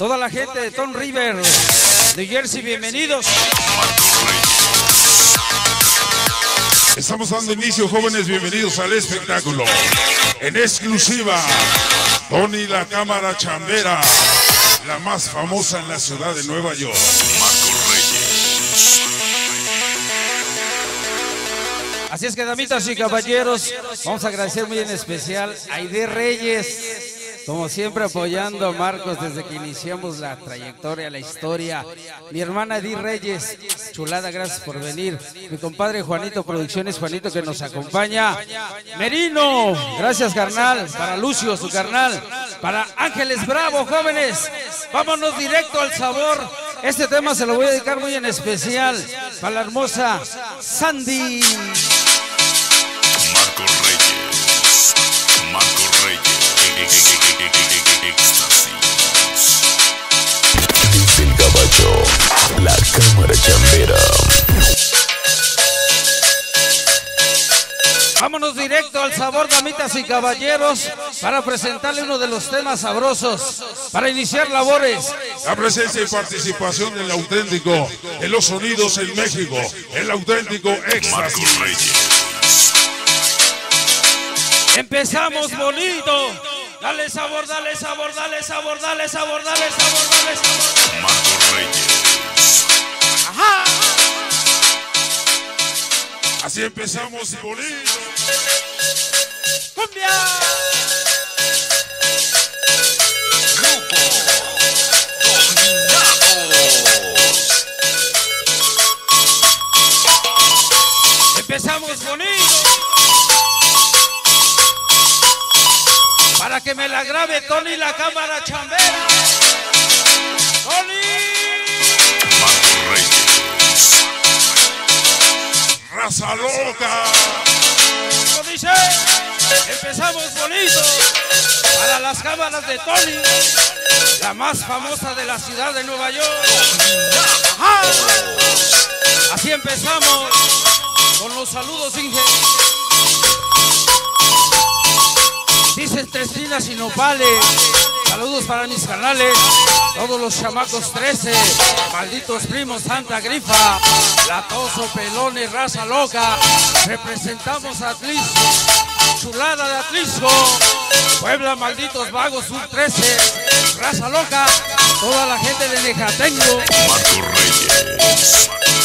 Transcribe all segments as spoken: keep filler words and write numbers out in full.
Toda la gente de Tom River, New Jersey, bienvenidos. Estamos dando inicio, jóvenes, bienvenidos al espectáculo. En exclusiva, Tony la Cámara Chambera, la más famosa en la ciudad de Nueva York. Así es que, damitas y caballeros, vamos a agradecer muy en especial a Aide Reyes, como siempre apoyando a Marcos desde que iniciamos la trayectoria, la historia. Mi hermana Aide Reyes, chulada, gracias por venir. Mi compadre Juanito Producciones, Juanito que nos acompaña. Merino, gracias carnal. Para Lucio, su carnal. Para Ángeles Bravo, jóvenes. Vámonos directo al sabor. Este tema se lo voy a dedicar muy en especial para la hermosa Sandy. Marco Reyes, Marco Reyes, éxtasis. Dice el caballo, la Cámara Chambera. Vámonos directo al sabor, damitas y caballeros, para presentarle uno de los temas sabrosos, para iniciar labores. La presencia y participación del auténtico, de los sonidos en México, el auténtico éxtasis. Marco Reyes. Empezamos bonito. Dale sabor, dale sabor, dale sabor, dale sabor, dale sabor, dale sabor. Marco Reyes. Ajá. Así empezamos bonito. Cumbia. Grupo Dominados. Empezamos bonito. Para que me la grabe Tony la Cámara Chambera. Tony. Marco Reyes. Raza loca. Como dice, empezamos bonito. Para las cámaras de Tony, la más famosa de la ciudad de Nueva York. ¡Ajá! Así empezamos con los saludos, Inge. Dice Trescinas y Nopales. Saludos para mis canales, todos los chamacos trece, malditos primos Santa Grifa, Latoso, Pelones, Raza Loca. Representamos a Atlisco, chulada de Atlisco, Puebla, malditos vagos, Sur trece, Raza Loca, toda la gente de Nejatengo. Marco Reyes.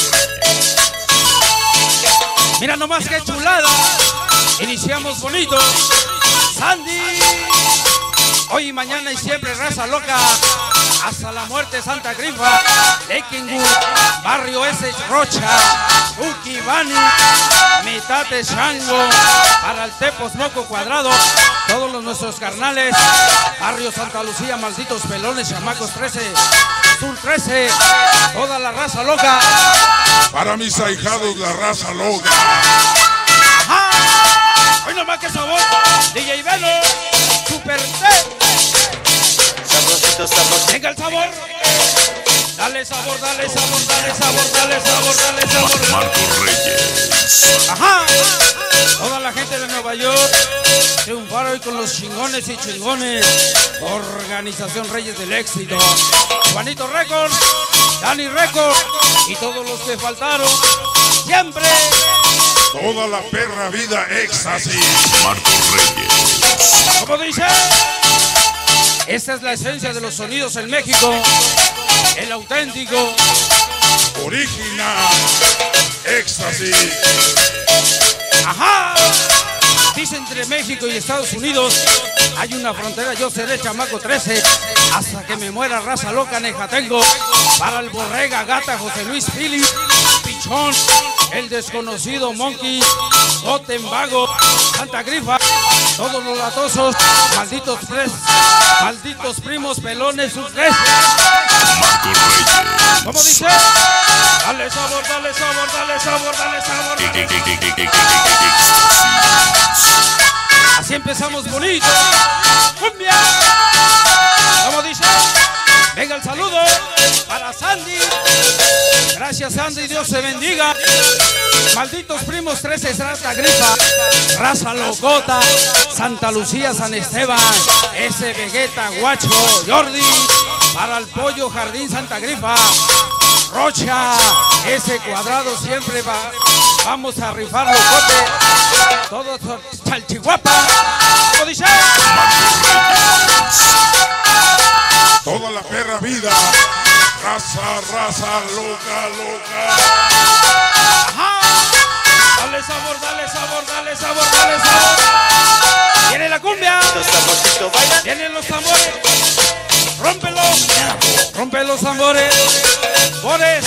Mira nomás que chulada. Iniciamos bonito. Sandy. Hoy y mañana y siempre, Raza Loca. Hasta la muerte, Santa Grifa. Lekenwood, Barrio S. Rocha, Uki Bani, Mitate Chango, para el Tepos Moco Cuadrado, todos los nuestros carnales. Barrio Santa Lucía, malditos pelones, chamacos trece, Sur trece, toda la Raza Loca. Para mis ahijados, la Raza Loca. ¡Ajá! Hoy nomás que sabor, D J Velo, Super T. Sabrosito, sabrosito. Venga el sabor. Dale sabor, dale sabor, dale sabor, dale sabor, dale sabor. Marco Reyes. Ajá. Toda la gente de Nueva York triunfaron hoy con los chingones y chingones. Organización Reyes del Éxito. Juanito Record, Dani Record y todos los que faltaron. Siempre. Toda la perra vida éxtasis. Marco Reyes. Como dice, esta es la esencia de los sonidos en México. El auténtico. Original. Éxtasis. Ajá. Dice entre México y Estados Unidos hay una frontera, yo seré chamaco trece. Hasta que me muera, Raza Loca, Nejatengo. Para el Borrega, Gata, José Luis Philip, Pichón, el desconocido Monkey, Gotembago, Santa Grifa, todos los latosos, malditos tres, malditos primos pelones, sus tres. Marco Reyes. ¿Cómo dice? Dale sabor, dale sabor, dale sabor, dale sabor. Dale. Así empezamos bonito. Cumbia. ¿Cómo dice? Venga el saludo para Sandy. Gracias Sandy, Dios te bendiga. Malditos primos trece, Santa Grifa, Raza Locota, Santa Lucía, San Esteban, ese Vegeta, Guacho, Jordi, para el Pollo Jardín Santa Grifa. Rocha, ese cuadrado siempre va. Vamos a rifar los cotes. Todos Chalchihuapa. ¿Cómo dice? Toda la perra vida. Raza, raza, loca, loca. Ajá. Dale sabor, dale sabor, dale sabor, dale sabor. Viene la cumbia. Vienen los tambores. Rómpelo. Rompe los tambores. Bores.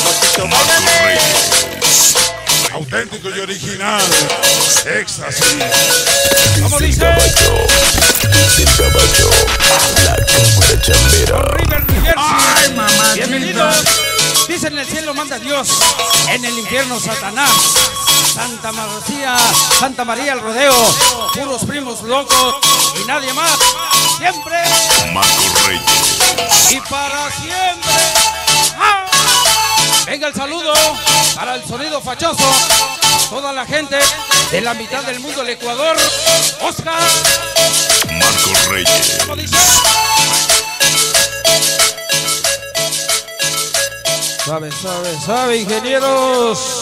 Auténtico y original. Éxtasis. ¿Cómo dice? Dice el caballo, la cámara chambera. River, New Jersey. Ay, mamá. Bienvenidos. Dice en el cielo manda Dios, en el infierno Satanás. Santa María, Santa María el rodeo, puros primos locos y nadie más. Siempre Marco Reyes. y para siempre. ¡Ah! Venga el saludo para el sonido fachoso. Toda la gente de la mitad del mundo, el Ecuador. Oscar. Marco Reyes. ¿Cómo dice? Suave, suave, suave, ingenieros.